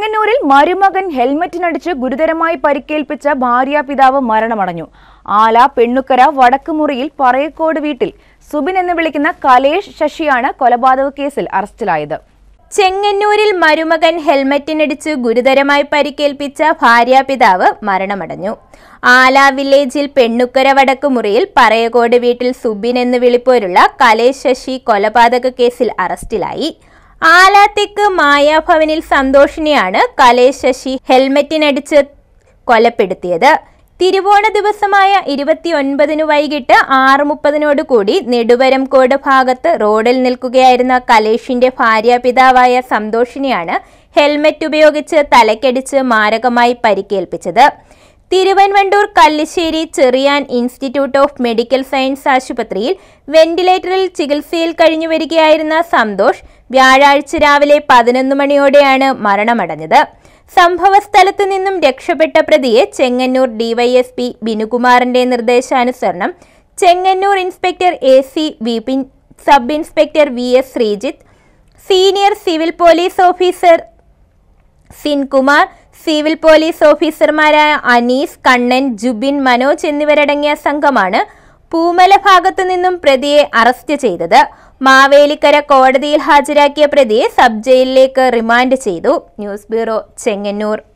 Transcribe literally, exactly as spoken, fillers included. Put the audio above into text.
ചെങ്ങന്നൂരിൽ മരുമകൻ ഹെൽമറ്റിനടിച്ച് ഗുരുതരമായി പരിക്കേൽപ്പിച്ച ഭാര്യാപിതാവ് മരണമടഞ്ഞു. ആല പെണ്ണുക്കര വടക്കുമുറിയിൽ പറയക്കോട് വീട്ടിൽ സുബിൻ എന്ന് വിളിക്കുന്ന കലേഷ് ശശിയാണ് കൊലപാതക കേസിൽ അറസ്റ്റിലായത്. ചെങ്ങന്നൂരിൽ മരുമകൻ ഹെൽമറ്റിനടിച്ച് ഗുരുതരമായി പരിക്കേൽപ്പിച്ച ഭാര്യാപിതാവ് മരണമടഞ്ഞു. ആല വില്ലേജിൽ പെണ്ണുക്കര വടക്കുമുറിയിൽ പറയക്കോട് വീട്ടിൽ സുബിൻ എന്ന് വിളിപ്പോരുള്ള കലേഷ് ശശി കൊലപാതക കേസിൽ അറസ്റ്റിലായി. ആല തെക്ക് മായാഭവനിൽ സന്തോഷിനെയാണ് കലേഷ് ശശി ഹെൽമറ്റിനടിച്ച് കൊലപ്പെടുത്തിയത്. തിരുവോണ ദിവസമായ ഇരുപത്തിയൊൻപതിനു വൈകിട്ട് ആറ് മുപ്പതിനോട് കൂടി നെടുവരംകോട് ഭാഗത്ത് റോഡിൽ നിൽക്കുകയായിരുന്ന കലേഷിന്റെ ഭാര്യാപിതാവായ സന്തോഷിനെയാണ് ഹെൽമറ്റ് ഉപയോഗിച്ച് തലക്കടിച്ച് മാരകമായി പരിക്കേൽപ്പിച്ചത്. Thiruvanvandoor Kallissery Cherian institute of medical science ആശുപത്രിയിൽ വെന്റിലേറ്ററിൽ ചികിത്സയിൽ കഴിഞ്ഞു വരികയായിരുന്ന സന്തോഷ് വ്യാഴാഴ്ച രാവിലെ പതിനൊന്ന് മണിയോടെയാണ് മരണമടഞ്ഞത്. സംഭവസ്ഥലത്ത് നിന്നും രക്ഷപ്പെട്ട പ്രതിയെ ചെങ്ങന്നൂർ ഡിവൈഎസ്പി ബിനുകുമാറിന്റെ നിർദ്ദേശാനുസരണം Chengannur inspector A C Vipin, sub inspector V S Sreejith, senior civil police officer Sinkumar, civil police ഓഫീസർമാരായ അനീസ്, കണ്ണൻ, ജുബിൻ, മനോജ് എന്നിവരടങ്ങിയ സംഘമാണ് പൂമല ഭാഗത്തു നിന്നും പ്രതിയെ അറസ്റ്റ് ചെയ്തത്. മാവേലിക്കര കോടതിയിൽ ഹാജരാക്കിയ പ്രതിയെ സബ് ജയിലിലേക്ക് റിമാൻഡ് ചെയ്തു. News bureau, Chengannur.